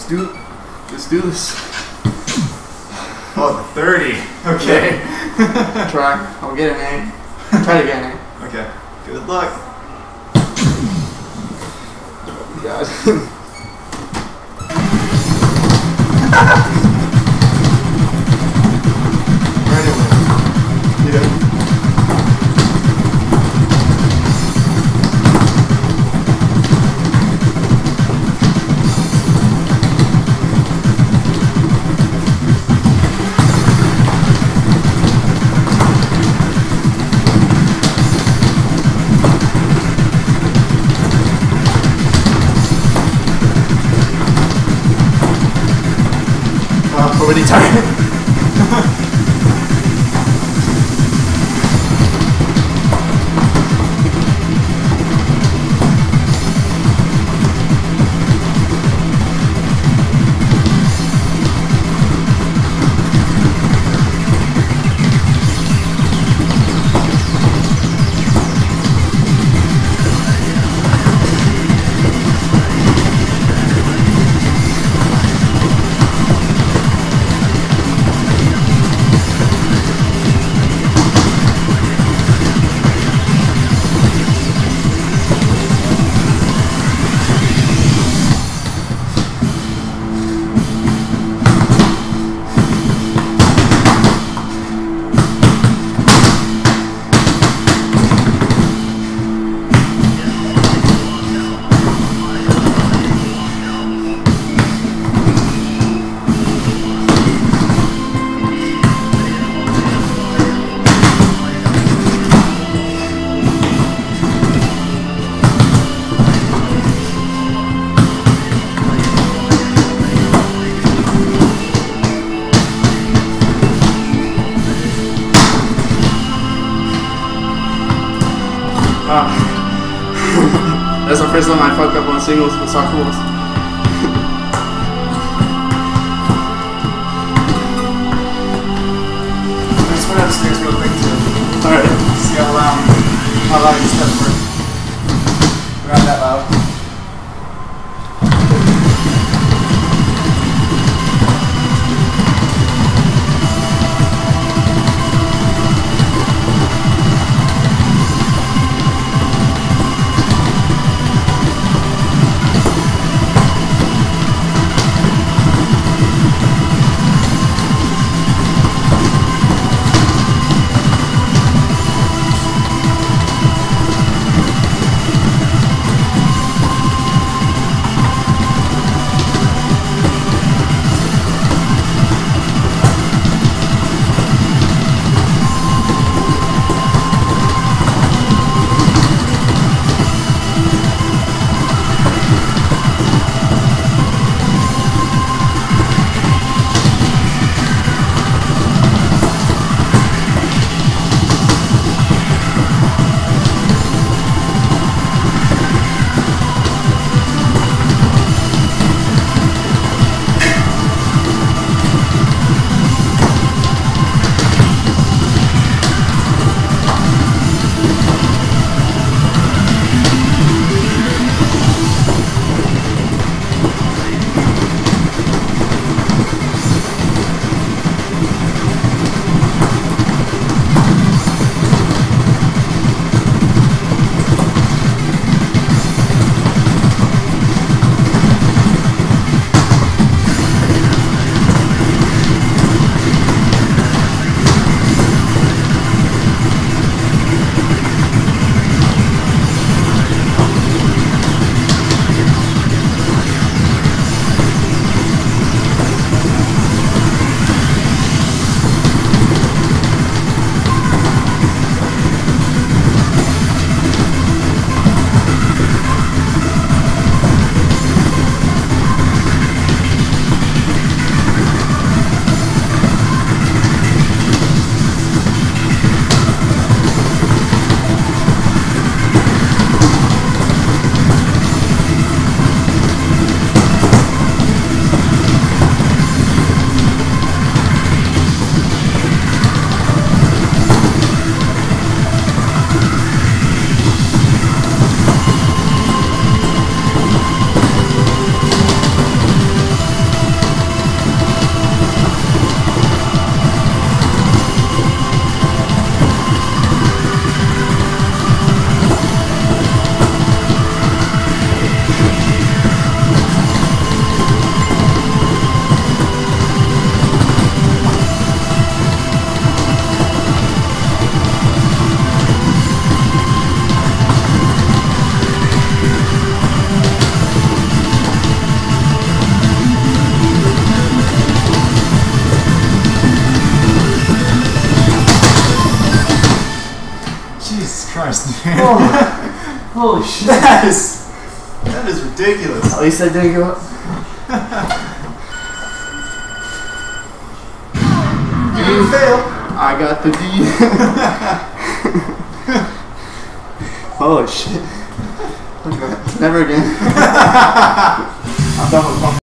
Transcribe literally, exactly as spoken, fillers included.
let's do, let's do this. Oh, thirty. Okay. Try. I'll get an A. Try to get an A. Okay. Good luck. Oh, God. Right away. Yeah. Already tired. Uh, that's the first time I fucked up on singles with soccer balls. I just went upstairs real quick too. Alright. See how loud, how loud your steps were. We're not that loud. Oh. Holy shit. That is, that is ridiculous. At least I didn't go up. You didn't fail. I got the D. Holy shit. Never again. I'm done with